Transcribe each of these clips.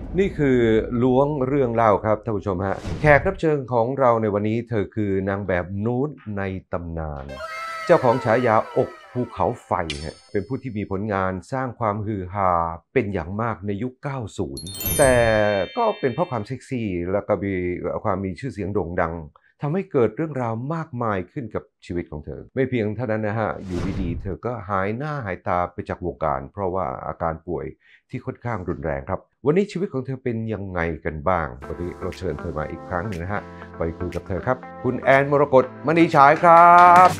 นี่คือล้วงเรื่องเล่าครับท่านผู้ชมฮะแขกรับเชิญของเราในวันนี้เธอคือนางแบบนูดในตำนานเจ้าของฉายาอกภูเขาไฟฮะเป็นผู้ที่มีผลงานสร้างความฮือฮาเป็นอย่างมากในยุค 90 แต่ก็เป็นเพราะความเซ็กซี่และก็มีความมีชื่อเสียงโด่งดังทำให้เกิดเรื่องราวมากมายขึ้นกับชีวิตของเธอไม่เพียงเท่านั้นนะฮะอยู่ดีๆเธอก็หายหน้าหายตาไปจากวงการเพราะว่าอาการป่วยที่ค่อนข้างรุนแรงครับวันนี้ชีวิตของเธอเป็นยังไงกันบ้างวันนี้เราเชิญเธอมาอีกครั้งหนึ่งนะฮะไปคุยกับเธอครับคุณแอนมรกตมณีฉายครับ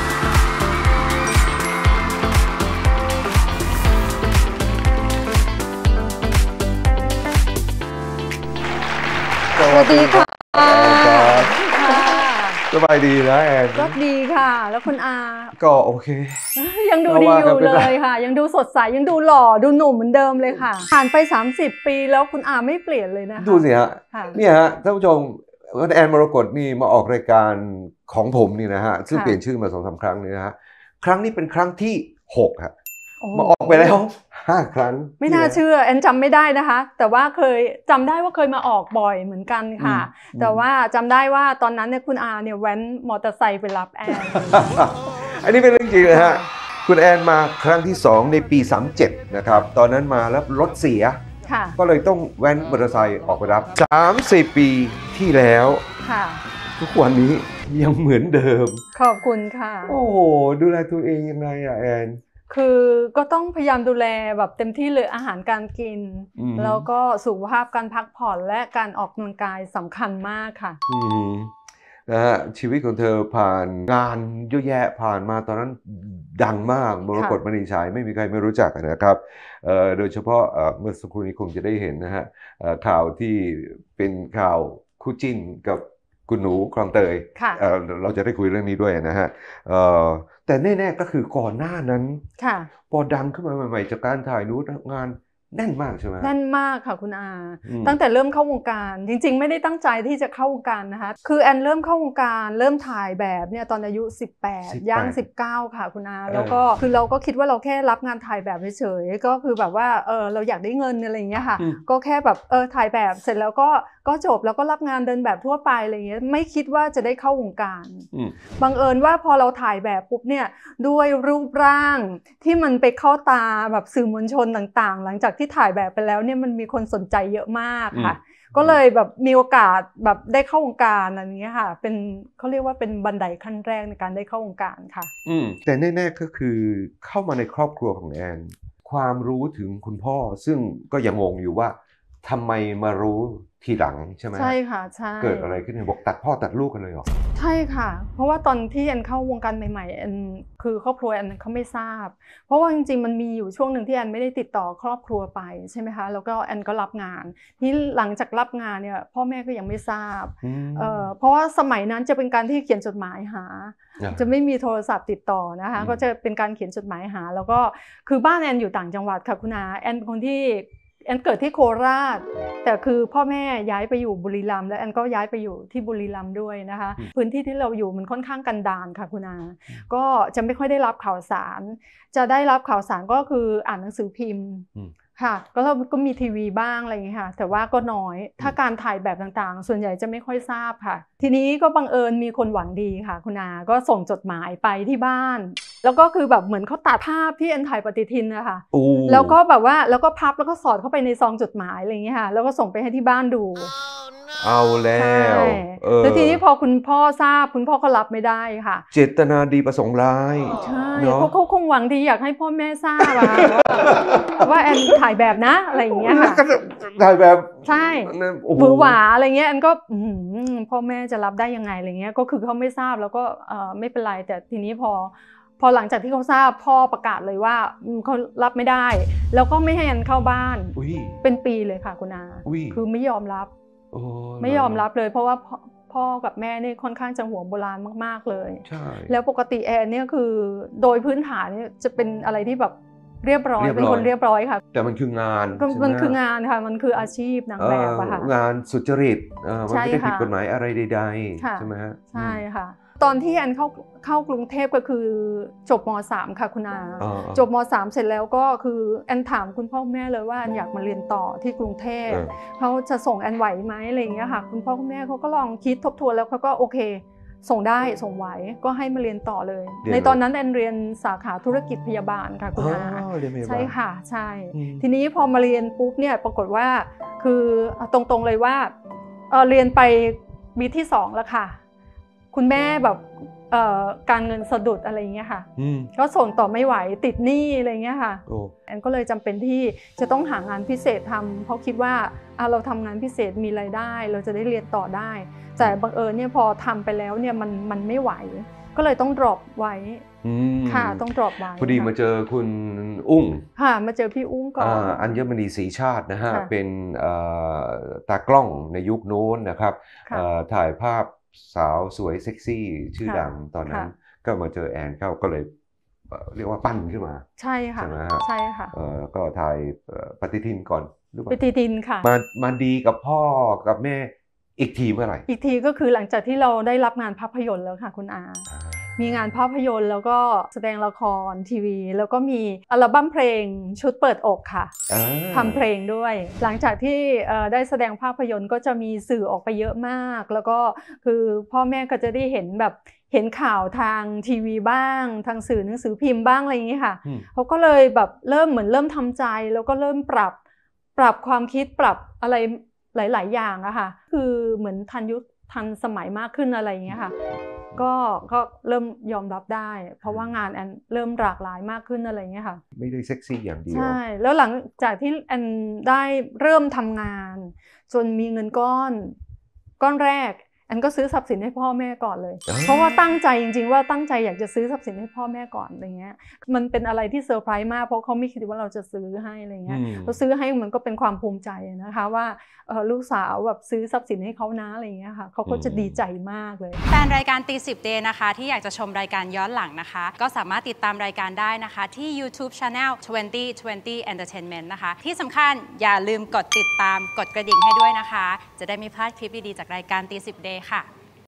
สวัสดีค่ะแอนครับค่ะสบายดีนะแอนก็ดีค่ะ แล้วคุณอาก็โอเคยังดูดีอยู่เลยค่ะ ยังดูสดใส ยังดูหล่อ ดูหนุ่มเหมือนเดิมเลยค่ะ ผ่านไป 30 ปีแล้วคุณอาไม่เปลี่ยนเลยนะคะดูสิฮะค่ะเนี่ยฮะท่านผู้ชมคุณแอนมรกตนี่มาออกรายการของผมนี่นะฮะซึ่งเปลี่ยนชื่อมา2-3 ครั้งนี่นะฮะครั้งนี้เป็นครั้งที่6ฮะมาออกไปแล้ว5 ครั้งไม่น่าเชื่อแอนจำไม่ได้นะคะ แต่ว่าเคยจำได้ว่าเคยมาออกบ่อยเหมือนกันค่ะ แต่ว่าจำได้ว่าตอนนั้นเนี่ยคุณอาเนี่ยแว้นมอเตอร์ไซค์ไปรับแอนอันนี้เป็นเรื่องจริงเลยฮะคุณแอนมาครั้งที่2ในปี37นะครับตอนนั้นมาแล้วรถเสียก็เลยต้องแว้นมอเตอร์ไซค์ออกไปรับ30 ปีที่แล้วทุกวันนี้ยังเหมือนเดิมขอบคุณค่ะโอ้โหดูแลตัวเองยังไงอะแอนคือก็ต้องพยายามดูแลแบบเต็มที่เลยอาหารการกินแล้วก็สุขภาพการพักผ่อนและการออกกำลังกายสำคัญมากค่ะนะฮะชีวิตของเธอผ่านงานเยอะแยะผ่านมาตอนนั้นดังมากมรกตมณีฉายไม่มีใครไม่รู้จักนะครับโดยเฉพาะเมื่อสักครู่นี้คงจะได้เห็นนะฮะข่าวที่เป็นข่าวคู่จิ้นกับคุณหนูคลองเตยเราจะได้คุยเรื่องนี้ด้วยนะฮะแต่แน่ๆก็คือก่อนหน้านั้นพอดังขึ้นมาใหม่ๆจากการถ่ายนูดงานแน่นมากใช่ไหมแน่นมากค่ะคุณอาตั้งแต่เริ่มเข้าวงการจริงๆไม่ได้ตั้งใจที่จะเข้าวงการนะคะคือแอนเริ่มเข้าวงการเริ่มถ่ายแบบเนี่ยตอนอายุ18ย่าง19ค่ะคุณอาแล้วก็คือเราก็คิดว่าเราแค่รับงานถ่ายแบบเฉยๆก็คือแบบว่าเราอยากได้เงินอะไรอย่างเงี้ยค่ะก็แค่แบบถ่ายแบบเสร็จแล้วก็จบแล้วก็รับงานเดินแบบทั่วไปอะไรอย่างเงี้ยไม่คิดว่าจะได้เข้าวงการบังเอิญว่าพอเราถ่ายแบบปุ๊บเนี่ยด้วยรูปร่างที่มันไปเข้าตาแบบสื่อมวลชนต่างๆหลังจากที่ถ่ายแบบไปแล้วเนี่ยมันมีคนสนใจเยอะมากค่ะก็เลยแบบมีโอกาสแบบได้เข้าวงการอะไรอย่างเงี้ยค่ะเป็นเขาเรียกว่าเป็นบันไดขั้นแรกในการได้เข้าวงการค่ะแต่แน่ๆก็คือเข้ามาในครอบครัวของแอนความรู้ถึงคุณพ่อซึ่งก็ยังงงอยู่ว่าทำไมมารู้ทีหลังใช่ไหมใช่ค่ะใช่เกิดอะไรขึ้นบอกตัดพ่อตัดลูกกันเลยเหรอใช่ค่ะเพราะว่าตอนที่แอนเข้าวงการใหม่ๆแอนคือครอบครัวแอนเขาไม่ทราบเพราะว่าจริงๆมันมีอยู่ช่วงหนึ่งที่แอนไม่ได้ติดต่อครอบครัวไปใช่ไหมคะแล้วก็แอนก็รับงานที่หลังจากรับงานเนี่ยพ่อแม่ก็ยังไม่ทราบเพราะว่าสมัยนั้นจะเป็นการที่เขียนจดหมายหาจะไม่มีโทรศัพท์ติดต่อนะคะก็จะเป็นการเขียนจดหมายหาแล้วก็คือบ้านแอนอยู่ต่างจังหวัดค่ะคุณอาแอนเป็นคนที่แอนเกิดที่โคราชแต่คือพ่อแม่ย้ายไปอยู่บุรีรัมย์แล้วแอนก็ย้ายไปอยู่ที่บุรีรัมย์ด้วยนะคะพื้นที่ที่เราอยู่มันค่อนข้างกันดารค่ะคุณอาก็จะไม่ค่อยได้รับข่าวสารจะได้รับข่าวสารก็คืออ่านหนังสือพิมพ์ค่ะก็มีทีวีบ้างอะไรอย่างเงี้ยค่ะแต่ว่าก็น้อยถ้าการถ่ายแบบต่างๆส่วนใหญ่จะไม่ค่อยทราบค่ะทีนี้ก็บังเอิญมีคนหวังดีค่ะคุณอาก็ส่งจดหมายไปที่บ้านแล้วก็คือแบบเหมือนเขาตัดภาพที่แอนถ่ายปฏิทินนะคะแล้วก็แบบว่าแล้วก็พับแล้วก็สอดเข้าไปในซองจดหมายอะไรอย่างเงี้ยค่ะแล้วก็ส่งไปให้ที่บ้านดูเอาแล้วแล้วทีนี้พอคุณพ่อทราบคุณพ่อก็รับไม่ได้ค่ะเจตนาดีประสงค์ร้ายใช่เขาคงหวังดีอยากให้พ่อแม่ทราบว่าแอนถ่ายแบบนะอะไรอย่างเงี้ยค่ะถ่ายแบบใช่หวือหวาอะไรเงี้ยแอนก็พ่อแม่จะรับได้ยังไงอะไรเงี้ยก็คือเขาไม่ทราบแล้วก็ไม่เป็นไรแต่ทีนี้พอหลังจากที่เขาทราบพ่อประกาศเลยว่าเขารับไม่ได้แล้วก็ไม่ให้แอนเข้าบ้านเป็นปีเลยค่ะคุณอาคือไม่ยอมรับไม่ยอมรับเลยเพราะว่าพ่อกับแม่นี่ค่อนข้างจะหัวโบราณมากๆเลยแล้วปกติแอนเนี่ยคือโดยพื้นฐานเนี่ยจะเป็นอะไรที่แบบเรียบร้อยเป็นคนเรียบร้อยค่ะแต่มันคืองานมันคืองานค่ะมันคืออาชีพนางแบบอะค่ะงานสุจริตมันไม่ได้ผิดกฎหมายอะไรใดๆใช่ไหมฮะใช่ค่ะตอนที่แอนเข้ากรุงเทพก็คือจบม.3 ค่ะคุณอาจบม.3 เสร็จแล้วก็คือแอนถามคุณพ่อคุณแม่เลยว่าแอนอยากมาเรียนต่อที่กรุงเทพเขาจะส่งแอนไหวไหมอะไรอย่างเงี้ยค่ะคุณพ่อคุณแม่เขาก็ลองคิดทบทวนแล้วเขาก็โอเคส่งได้ส่งไหวก็ให้มาเรียนต่อเลยในตอนนั้นแอนเรียนสาขาธุรกิจพยาบาลค่ะคุณอาใช่ค่ะใช่ทีนี้พอมาเรียนปุ๊บเนี่ยปรากฏว่าคือตรงๆเลยว่าเรียนไปปีที่2แล้วค่ะคุณแม่แบบการเงินสะดุดอะไรอย่างเงี้ยค่ะก็ส่งต่อไม่ไหวติดหนี้อะไรเงี้ยค่ะแอนก็เลยจำเป็นที่จะต้องหางานพิเศษทำเพราะคิดว่าเราทำงานพิเศษมีรายได้เราจะได้เรียนต่อได้แต่บังเอิญเนี่ยพอทำไปแล้วเนี่ยมันไม่ไหวก็เลยต้องดรอปไว้ค่ะต้องดรอปไว้พอดีมาเจอคุณอุ้งค่ะมาเจอพี่อุ้งก่อนอัญมณีศรีชาตินะฮะเป็นตากล้องในยุคโน้นนะครับถ่ายภาพสาวสวยเซ็กซี่ชื่อดังตอนนั้นก็มาเจอแอนเข้าก็เลยเรียกว่าปั้นขึ้นมาใช่ค่ะใช่ค่ะก็ถ่ายปฏิทินก่อนหรือเปล่าปฏิทินค่ะมาดีกับพ่อกับแม่อีกทีเมื่อไหร่อีกทีก็คือหลังจากที่เราได้รับงานภาพยนตร์แล้วค่ะคุณอามีงานภาพยนตร์แล้วก็แสดงละครทีวีแล้วก็มีอัลบั้มเพลงชุดเปิดอกค่ะทำเพลงด้วยหลังจากที่ได้แสดงภาพยนตร์ก็จะมีสื่อออกไปเยอะมากแล้วก็คือพ่อแม่ก็จะได้เห็นแบบเห็นข่าวทางทีวีบ้างทางสื่อหนังสือพิมพ์บ้างอะไรอย่างนี้ค่ะเขาก็เลยแบบเริ่มทำใจแล้วก็เริ่มปรับความคิดปรับอะไรหลายๆอย่างอะค่ะคือเหมือนทันสมัยมากขึ้นอะไรอย่างเงี้ยค่ะก็เริ่มยอมรับได้เพราะว่างานแอนเริ่มหลากหลายมากขึ้นอะไรอย่างเงี้ยค่ะไม่ได้เซ็กซี่อย่างเดียวใช่แล้วหลังจากที่แอนได้เริ่มทำงานจนมีเงินก้อนแรกแอนก็ซื้อทรัพย์สินให้พ่อแม่ก่อนเลยเพราะว่าตั้งใจจริงๆว่าตั้งใจอยากจะซื้อทรัพย์สินให้พ่อแม่ก่อนอะไรเงี้ยมันเป็นอะไรที่เซอร์ไพรส์มากเพราะเขาไม่คิดว่าเราจะซื้อให้อะไรเงี้ยเราซื้อให้มันก็เป็นความภูมิใจนะคะว่าลูกสาวแบบซื้อทรัพย์สินให้เขานะอะไรเงี้ยค่ะเขาก็จะดีใจมากเลยแฟนรายการตีสิบเดย์นะคะที่อยากจะชมรายการย้อนหลังนะคะก็สามารถติดตามรายการได้นะคะที่ YouTube Channel 2020 Entertainment นะคะที่สำคัญอย่าลืมกดติดตามกดกระดิ่งให้ด้วยนะคะจะได้ไม่พลาดคลิปดีๆจากรายการตีสิบเดย์ค่ะ